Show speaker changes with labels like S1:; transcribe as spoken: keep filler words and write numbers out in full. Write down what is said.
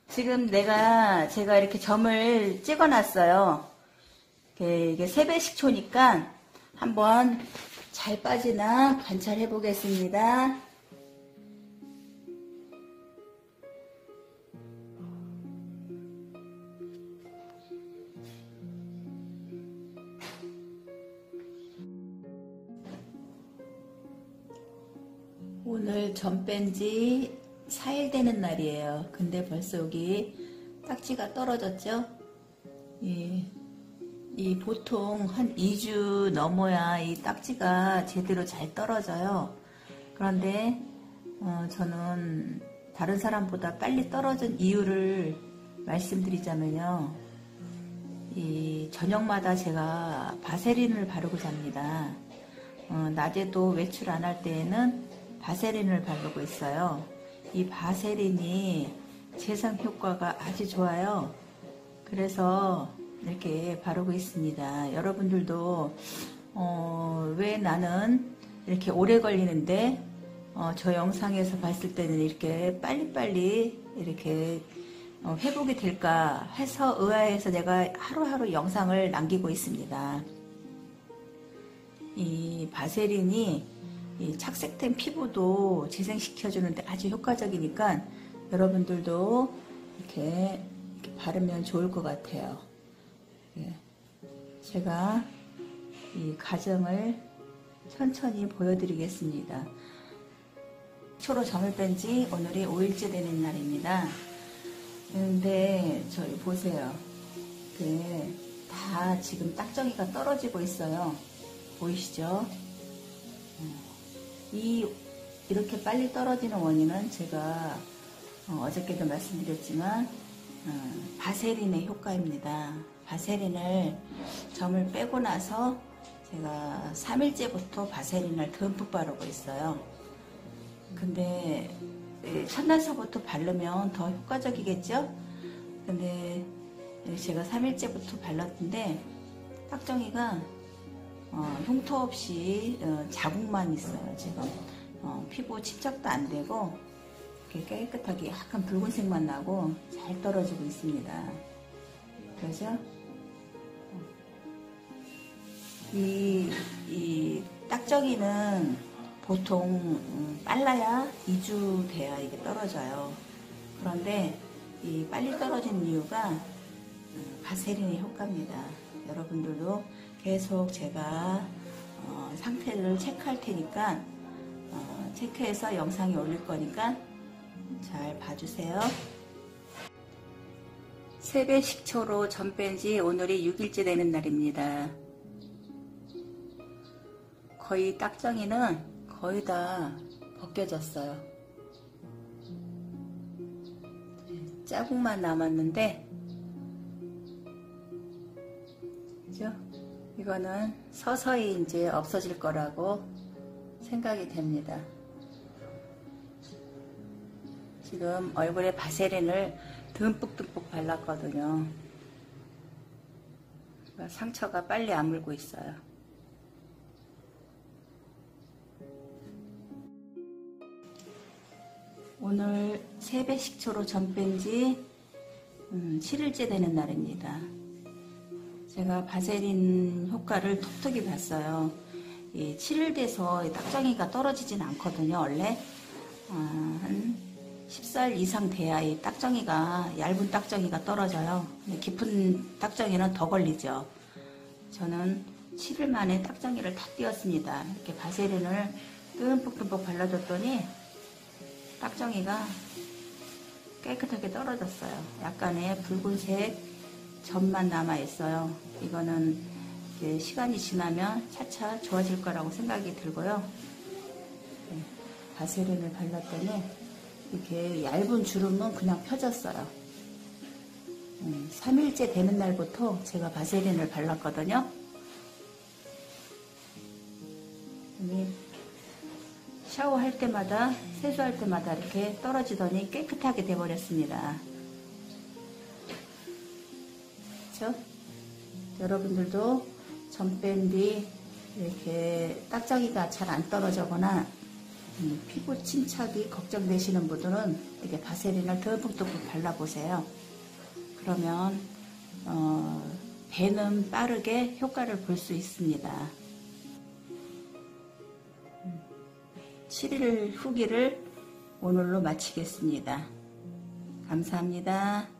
S1: 지금 내가 제가 이렇게 점을 찍어 놨어요. 이게, 이게 세 배 식초니까 한번 잘 빠지나 관찰해 보겠습니다. 오늘 점 뺀 지 사 일 되는 날이에요. 근데 벌써 여기 딱지가 떨어졌죠? 예. 이 보통 한 이 주 넘어야 이 딱지가 제대로 잘 떨어져요. 그런데 어, 저는 다른 사람보다 빨리 떨어진 이유를 말씀드리자면요. 이 저녁마다 제가 바세린을 바르고 잡니다. 어, 낮에도 외출 안 할 때에는 바세린을 바르고 있어요. 이 바세린이 재상 효과가 아주 좋아요. 그래서 이렇게 바르고 있습니다. 여러분들도 어, 왜 나는 이렇게 오래 걸리는데 어, 저 영상에서 봤을 때는 이렇게 빨리빨리 이렇게 어, 회복이 될까 해서 의아해서 내가 하루하루 영상을 남기고 있습니다. 이 바세린이 이 착색된 피부도 재생시켜주는데 아주 효과적이니까 여러분들도 이렇게, 이렇게 바르면 좋을 것 같아요. 예. 제가 이 과정을 천천히 보여드리겠습니다. 초로 점을 뺀 지 오늘이 오 일째 되는 날입니다. 근데 저희 보세요. 이게 다 지금 딱정이가 떨어지고 있어요. 보이시죠? 이 이렇게 빨리 떨어지는 원인은 제가 어, 어저께도 말씀드렸지만 어, 바세린의 효과입니다. 바세린을 점을 빼고 나서 제가 삼 일째부터 바세린을 듬뿍 바르고 있어요. 근데 첫날서부터 바르면 더 효과적이겠죠? 근데 제가 삼 일째부터 발랐는데 딱정이가 어, 흉터 없이 어, 자국만 있어요. 지금 어, 피부 침착도 안 되고 이렇게 깨끗하게 약간 붉은색만 나고 잘 떨어지고 있습니다. 그죠? 이, 이 딱정이는 보통 음, 빨라야 이 주 돼야 이게 떨어져요. 그런데 이 빨리 떨어지는 이유가 음, 바세린의 효과입니다. 여러분들도 계속 제가 어, 상태를 체크할 테니까 어, 체크해서 영상에 올릴 거니까 잘 봐주세요. 세 배 식초로 점 뺀 지 오늘이 육 일째 되는 날입니다. 거의 딱정이는 거의 다 벗겨졌어요. 자국만 남았는데 그죠? 이거는 서서히 이제 없어질 거라고 생각이 됩니다. 지금 얼굴에 바세린을 듬뿍듬뿍 발랐거든요. 상처가 빨리 아물고 있어요. 오늘 세 배 식초로 점 뺀 지 음, 칠 일째 되는 날입니다. 제가 바세린 효과를 톡톡히 봤어요. 이 칠 일 돼서 딱정이가 떨어지진 않거든요. 원래 어, 한 십 살 이상 돼야 이 딱정이가 얇은 딱정이가 떨어져요. 근데 깊은 딱정이는 더 걸리죠. 저는 칠 일 만에 딱정이를 다 띄었습니다. 이렇게 바세린을 듬뿍듬뿍 발라줬더니 딱정이가 깨끗하게 떨어졌어요. 약간의 붉은색 점만 남아있어요. 이거는 이제 시간이 지나면 차차 좋아질 거라고 생각이 들고요. 네, 바세린을 발랐더니 이렇게 얇은 주름은 그냥 펴졌어요. 음, 삼 일째 되는 날부터 제가 바세린을 발랐거든요. 샤워할 때마다 세수할 때마다 이렇게 떨어지더니 깨끗하게 돼버렸습니다. 그렇죠? 여러분들도 점 뺀 뒤 이렇게 딱정이가 잘 안 떨어지거나 음, 피부 침착이 걱정되시는 분들은 이렇게 바세린을 듬뿍듬뿍 발라보세요. 그러면 어, 배는 빠르게 효과를 볼 수 있습니다. 칠 일 후기를 오늘로 마치겠습니다. 감사합니다.